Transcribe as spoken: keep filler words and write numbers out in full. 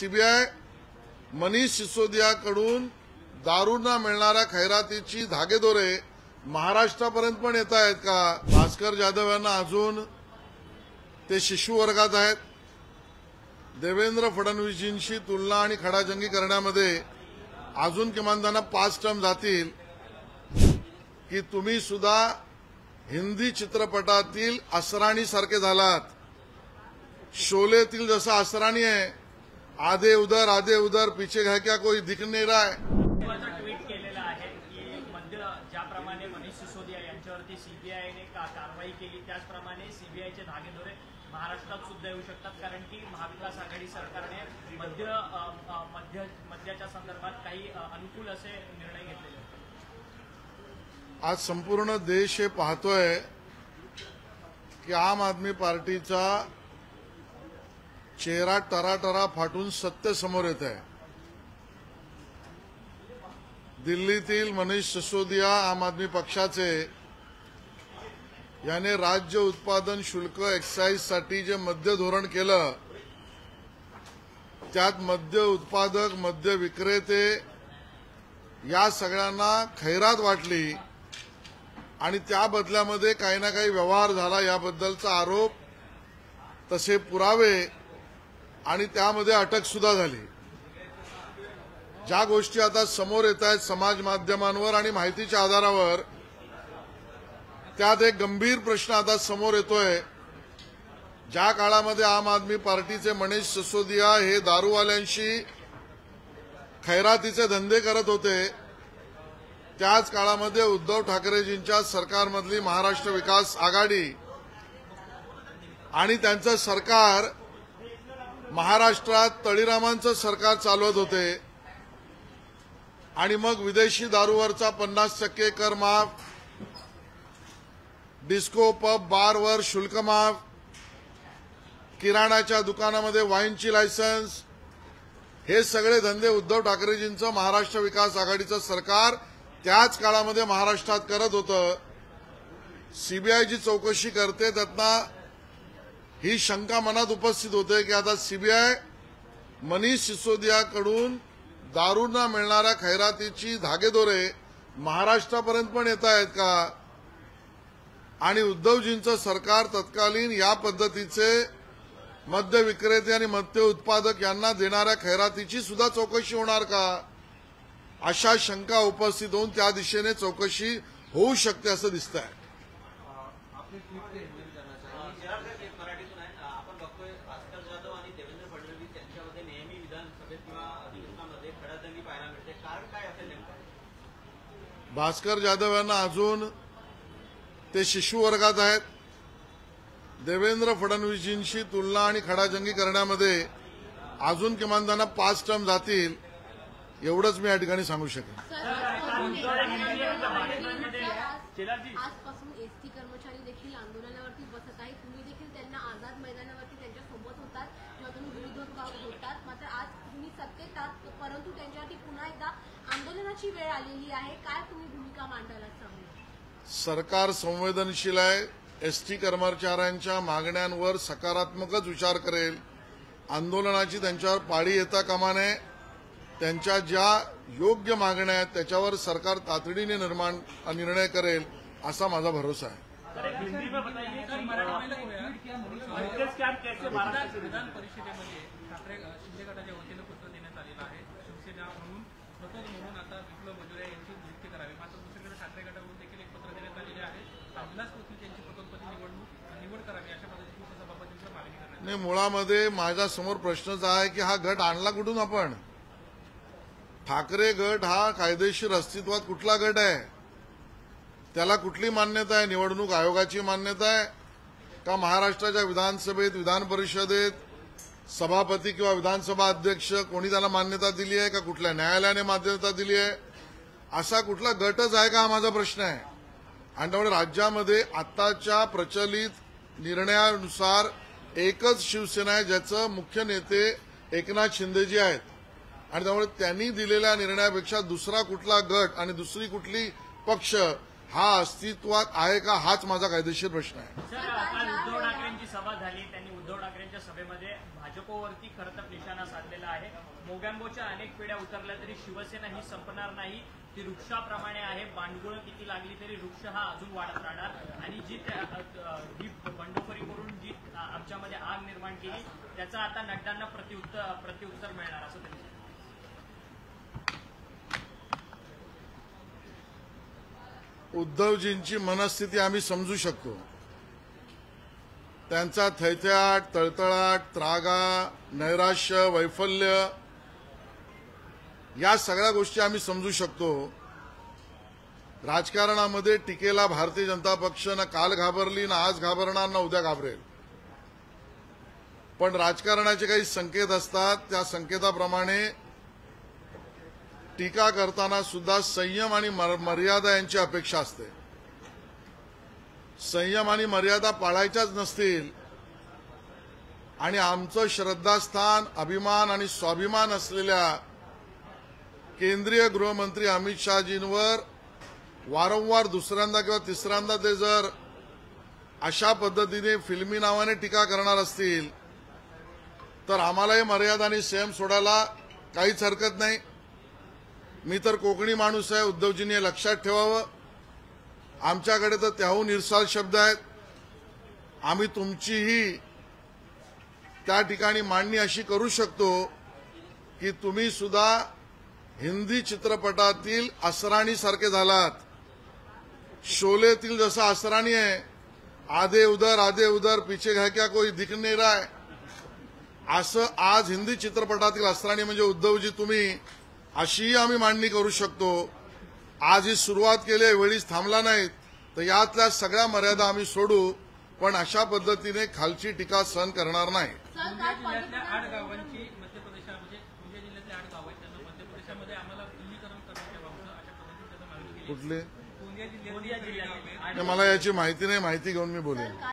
CBI Manish सिसोदियाकडून दारूंना मिळणाऱ्या खैरातीची धागेदोरे महाराष्ट्रापर्यंत पण येत आहेत का? भास्कर जाधव यांना अजून ते शिशु वर्गात आहेत. देवेंद्र फडणवीसांशी तुलना आणि खडाजंगी करण्यामध्ये अजून किमान त्यांना पाच टर्म जातील की तुम्ही सुद्धा हिंदी चित्रपटातील असरानी सारखे झालात. शोलेतील जसा असरानी आहे, आधे उधर आधे उधर पीछे है क्या कोई दिख नहीं रहा है. ट्विट केलेलं आहे की मध्य ज्याप्रमाणे मनीष सिसोदिया यांच्यावरती सीबीआयने कारवाई केली त्याचप्रमाणे सीबीआयचे धागेदोरे महाराष्ट्रात सुद्धा येऊ शकतात, कारण की महाविकास आघाडी सरकारने मध्य मध्य मद्याच्या संदर्भात काही अनुकूल असे निर्णय घेतलेले आहेत. आज संपूर्ण देश हे पाहतोय की आम आदमी पार्टीचा चेहरा टराटरा फाटून सत्य समोर येत आहे. दिल्लीतील मनीष सिसोदिया आम आदमी पक्षाचे याने राज्य उत्पादन शुल्क एक्साईजसाठी जे मद्य धोरण केलं त्यात मद्य उत्पादक मद्य विक्रेते या सगळ्यांना खैरात वाटली आणि त्या बदल्यामध्ये काही ना काही व्यवहार झाला याबद्दलचा आरोप, तसे पुरावे आणि त्यामध्ये अटक सुद्धा झाली. ज्या गोष्टी आता समोर येत आहेत समाज माध्यमांवर आणि माहितीच्या आधारावर, त्यात एक गंभीर प्रश्न आता समोर येतोय. ज्या काळामध्ये आम आदमी पार्टीचे मनीष सिसोदिया हे दारूवाल्यांशी खैरातीचे धंदे करत होते, त्याच काळामध्ये उद्धव ठाकरेजींच्या सरकारमधली महाराष्ट्र विकास आघाडी आणि त्यांचं सरकार महाराष्ट्रात तळीरामांचं सरकार चालवत होते आणि मग विदेशी दारूवरचा पन्नास टक्के कर माफ, डिस्को पब बारवर शुल्क माफ, किराणाच्या दुकानामध्ये वाईनची लायसन्स, हे सगळे धंदे उद्धव ठाकरेजींचं महाराष्ट्र विकास आघाडीचं सरकार त्याच काळामध्ये महाराष्ट्रात करत होतं. सीबीआयची चौकशी करते त्यातना ही शंका मनात उपस्थित होते की आता सीबीआय मनीष सिसोदियाकडून दारूंना मिळणाऱ्या खैरातीची धागेदोरे महाराष्ट्रापर्यंत पण येत आहेत का? आणि उद्धवजींचं सरकार तत्कालीन या पद्धतीचे मद्य विक्रेते आणि मद्य उत्पादक यांना देणाऱ्या खैरातीची सुद्धा चौकशी होणार का? अशा शंका उपस्थित होऊन त्या दिशेने चौकशी होऊ शकते असं दिसतंय. भास्कर जाधव यांना अजून ते शिशु वर्गात आहेत. देवेंद्र फडणवीसांशी तुलना आणि खडाजंगी करण्यामध्ये अजून किमान त्यांना पाच टर्म जातील एवढंच मी या ठिकाणी सांगू शकेन. आजपासून एसटी कर्मचारी देखील आंदोलनावरती बसत आहेत. तुम्ही देखील त्यांना आझाद मैदानावरती त्यांच्यासोबत होतात किंवा तुम्ही विरोधात होतात, मात्र आज तुम्ही सत्तेत आहात, परंतु त्यांच्यावरती पुन्हा एकदा आंदोलनाची वेळ आलेली आहे. काय तुम्ही भूमिका मांडायला सांगू? सरकार संवेदनशील आहे. एसटी कर्मचाऱ्यांच्या मागण्यांवर सकारात्मकच विचार करेल. आंदोलनाची त्यांच्यावर पाळी येता कामा नये. त्यांच्या ज्या योग्य मागण्या आहेत त्याच्यावर सरकार तातडीने निर्माण निर्णय करेल असा माझा भरोसा आहे. विधान परिषदेमध्ये ठाकरे शिंदे गटाच्या वतीनं पत्र देण्यात आलेलं आहे. शिवसेना म्हणून प्रतोद म्हणून आता विप्लव मजुरे यांची नियुक्ती करावी. मात्र दुसरीकडे ठाकरे गटाकडून देखील एक पत्र देण्यात आलेले आहे. विलास पोथी यांची प्रकल्पची निवडणूक निवड करावी अशा पद्धतीची उपसभापतींची मागणी करण्यात. नाही, मुळामध्ये माझ्या समोर प्रश्नच आहे की हा गट आणला कुठून आपण? ठाकरे गट हा कायदेशीर अस्तित्वात कुठला गट आहे? त्याला कुठली मान्यता आहे? निवडणूक आयोगाची मान्यता आहे का महाराष्ट्राच्या विधानसभेत विधान परिषदेत सभापती किंवा विधानसभा अध्यक्ष कोणी त्याला मान्यता दिली आहे का? कुठल्या न्यायालयाने मान्यता दिली आहे? असा कुठला गटच आहे का हा माझा प्रश्न आहे. आणि त्यामुळे राज्यामध्ये आताच्या प्रचलित निर्णयानुसार एकच शिवसेना आहे ज्याचं मुख्य नेते एकनाथ शिंदेजी आहेत आणि त्यामुळे त्यांनी दिलेल्या निर्णयापेक्षा दुसरा कुठला गट आणि दुसरी कुठली पक्ष हा अस्तित्वात आहे का हाच माझा कायदेशीर प्रश्न आहे. उद्धव ठाकरेंची सभा झाली, त्यांनी उद्धव ठाकरेंच्या सभेमध्ये भाजपवरती खरं तर निशाणा साधलेला आहे. मोगॅम्बोच्या अनेक पिढ्या उतरल्या तरी शिवसेना ही संपणार नाही. ती वृक्षाप्रमाणे आहे. बांडगुळं किती लागली तरी वृक्ष हा अजून वाढत राहणार आणि जी त्या- अ, ही बंडखोरी करून जी आमच्यामध्ये आग निर्माण केली त्याचा आता नड्डांना प्रत्युत्तर प्रत्युत्तर मिळणार असं त्यांनी सांगितलं. उद्धवजींची मनस्थिती आम्ही समजू शकतो. त्यांचा थैथयाट, तळतळाट, त्रागा, नैराश्य, वैफल्य या सगळ्या गोष्टी आम्ही समजू शकतो. राजकारणामध्ये टीकेला भारतीय जनता पक्ष ना काल घाबरली, ना आज घाबरणार, ना उद्या घाबरेल. पण राजकारणाचे काही संकेत असतात. त्या संकेताप्रमाणे टीका करताना सुद्धा संयम आणि मर्यादा यांची अपेक्षा असते. संयम आणि मर्यादा पाळायच्याच नसतील आणि आमचं श्रद्धास्थान, अभिमान आणि स्वाभिमान असलेल्या केंद्रीय गृहमंत्री अमित शहाजींवर वारंवार दुसऱ्यांदा किंवा तिसऱ्यांदा ते जर अशा पद्धतीने फिल्मी नावाने टीका करणार असतील तर आम्हालाही मर्यादा आणि संयम सोडायला काहीच हरकत नाही. मी तर कोकणी माणूस आहे. उद्धवजींनी हे लक्षात ठेवावं. आमच्याकडे तर त्याहून इर्षाल शब्द आहेत. आम्ही तुमचीही त्या ठिकाणी मांडणी अशी करू शकतो की तुम्ही सुद्धा हिंदी चित्रपटातील असराणी सारखे झालात. शोलेतील जसा असराणी आहे, आधे उधर आधे उधर पीछे है क्या कोई दिख नहीं रहा है, असं आज हिंदी चित्रपटातील असराणी म्हणजे उद्धवजी तुम्ही, अशीही आम्ही मांडणी करू शकतो. आज ही सुरुवात केली, वेळीच थांबला नाहीत तर यातल्या सगळ्या मर्यादा आम्ही सोडू. पण अशा पद्धतीने खालची टीका सहन करणार नाही. गोंदिया जिल्ह्यातल्या आठ गावांची मध्य प्रदेशात म्हणजे गोंदिया जिल्ह्यातले आठ गाव आहेत त्यांना मध्य प्रदेशामध्ये आम्हाला विलीनीकरण करण्यात यावं अशा पद्धतीने त्याचं मागणी केली. कुठले गोंदिया जिल्ह्यात गोंदिया जिल्ह्यात नाही, मला याची माहिती नाही. माहिती घेऊन मी बोलेन.